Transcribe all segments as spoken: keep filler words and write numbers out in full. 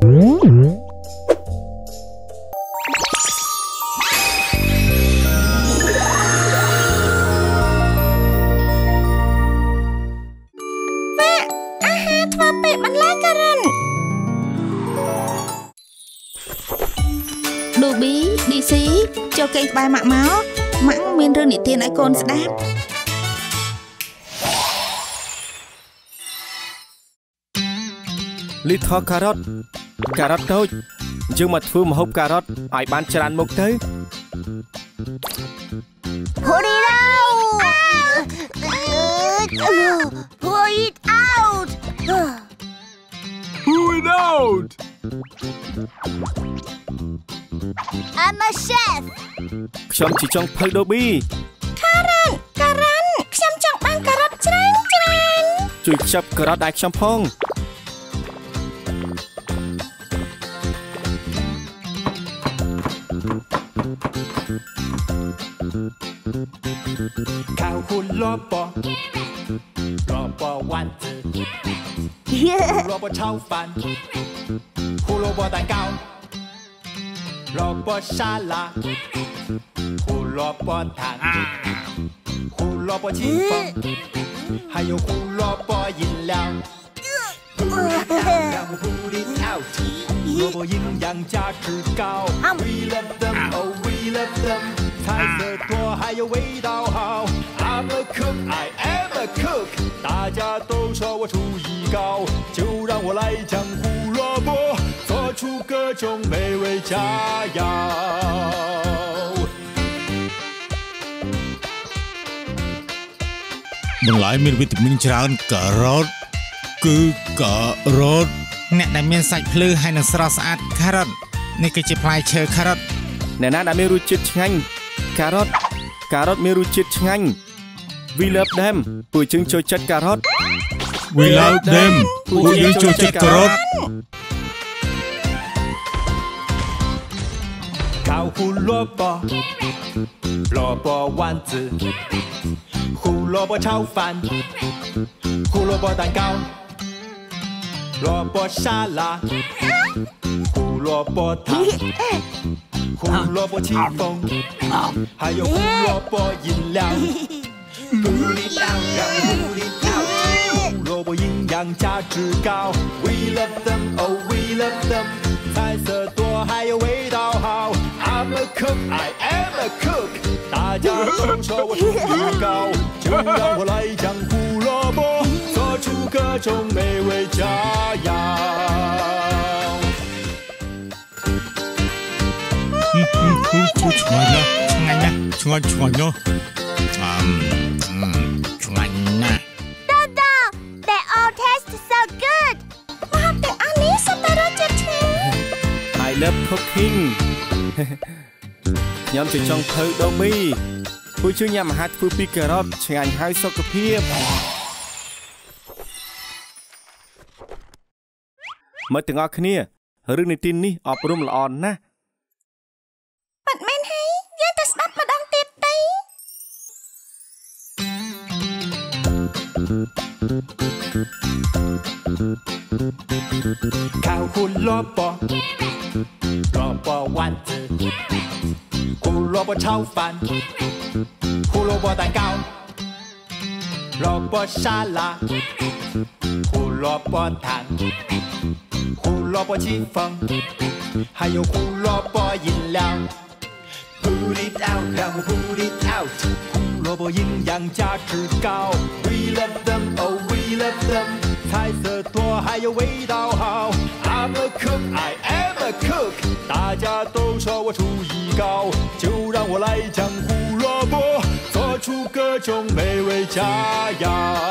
Đồ bí, đi xí, cho cây bài mạ máu, mãng miên rương nị tiên ai con sẽ đáp. Lít thọ cà rốt, cà rốt thôi, nhưng mà phương mà hộp cà rốt, ai bán tràn một tới. Put it out! Put it out! Who it out? I'm a chef. ខ្ញុំជាចង់ផឹកដូប៊ី Karen, Karen, ខ្ញុំចង់បានការ៉ុតច្រើនច្រើនជួយខ្ចប់ការ៉ុតឲ្យខ្ញុំផងข้าว胡萝卜萝卜丸子胡萝卜炒饭胡萝卜蛋糕萝卜沙拉胡萝卜汤胡萝卜清风还有胡萝卜饮料胡里奥胡萝卜营养价值高 We love them oh we love them 菜色多还有味道好 I'm a cook I am a cook 大家都说我厨艺高就让我来将胡萝卜做出各种美味佳肴បន្លែមានវីតាមីនច្រើនការ៉ុតគឺការ៉ុតអ្នកដែលមានសាច់ភ្លឺហើយនិងស្រស់ស្អាតការ៉ុតនេះគឺជាផ្លែឈើការ៉ុតអ្នកណាដែលមានរសជាតិឆ្ងាញ់ការ៉ុតការ៉ុតមានរសជាតិឆ្ងាញ់ We love them ពួកយើងចូលចិត្តការ៉ុត We love them ពួកយើងចូលចិត្តការ៉ុត烤胡萝卜萝卜丸子胡萝卜炒饭胡萝卜蛋糕萝卜沙拉胡萝卜汤胡萝卜清风还有胡萝卜饮料胡里奥胡里奥胡萝卜营养价值高 We love them oh we love them 菜色多还有味道好 I'm a cook I am a cook 大家都说我厨艺高就让我来将胡萝卜做出各种美味佳肴ឆ្ងាញ់ណាស់ឆ្ងាញ់ណាស់ឆ្ងាញ់ឆ្ងាញ់ណាស់អឺឆ្ងាញ់ណាស់ Dada, they all taste so good. មកទាំងអស់នេះសុទ្ធតែរសជាតិឆ្ងាញ់ I love cooking ខ្ញុំជាចង់ធ្វើដូប៊ីពួកយើងញ៉ាំអាហារធ្វើពីការ៉ុតឆ្ងាញ់ហើយសុខភាពមើលទាំងអស់គ្នារឿងនីតិនេះអប់រំល្អណាស់បាត់មែនហើយយើងទៅស្ដាប់ម្ដងទៀតទៅ烤胡萝卜萝卜丸子胡萝卜炒饭胡萝卜蛋糕萝卜沙拉胡萝卜汤胡萝卜清风还有胡萝卜饮料 Put it out 让我 put it out 胡萝卜营养价值高 We love them oh we love them 菜色多还有味道好 I'm a cook I am a cook 大家都说我厨艺高就让我来将胡萝卜做出各种美味佳肴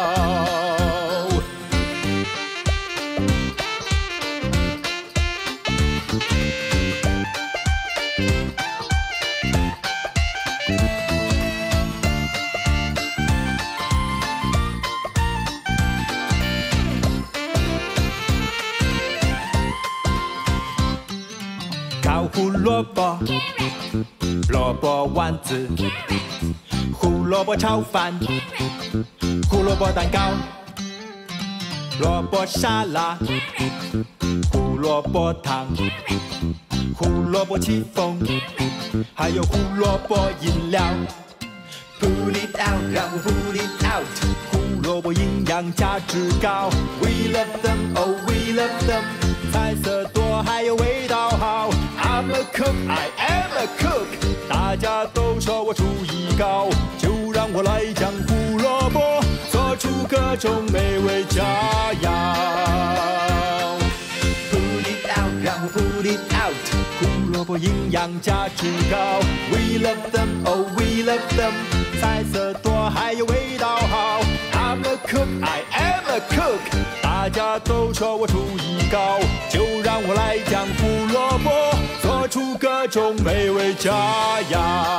烤胡萝卜萝卜丸子胡萝卜炒饭胡萝卜蛋糕萝卜沙拉胡萝萝卜汤，胡萝卜戚风，还有胡萝卜饮料。Pull it out， 让我 pull it out。胡萝卜营养价值高 ，We love them， oh we love them。彩色多，还有味道好。I'm a cook，I am a cook。大家都说我厨艺高，就让我来将胡萝卜做出各种美味佳肴。Pull it out， 让我 pull it out。胡萝卜营养价值高 ，We love them，oh we love them。彩色多，还有味道好。I'm a cook，I am a cook。大家都说我厨艺高，就让我来将胡萝卜做出各种美味佳肴。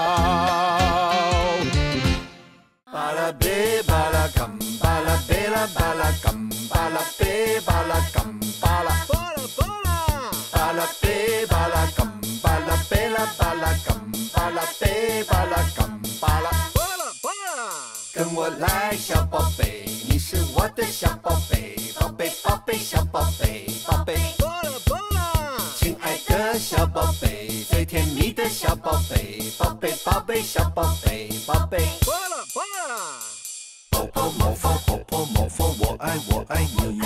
巴拉贝巴拉干巴拉贝拉巴拉干巴拉贝巴拉干巴拉巴拉巴拉巴拉贝巴拉干巴拉贝拉巴拉干巴拉贝巴拉干巴拉。跟我来，小宝贝，你是我的小宝贝，宝贝宝贝小宝贝，宝贝，亲爱的小宝贝，最甜蜜的小宝贝，宝贝宝贝小宝贝，宝贝。婆婆某佛，婆婆某佛，我爱我爱你。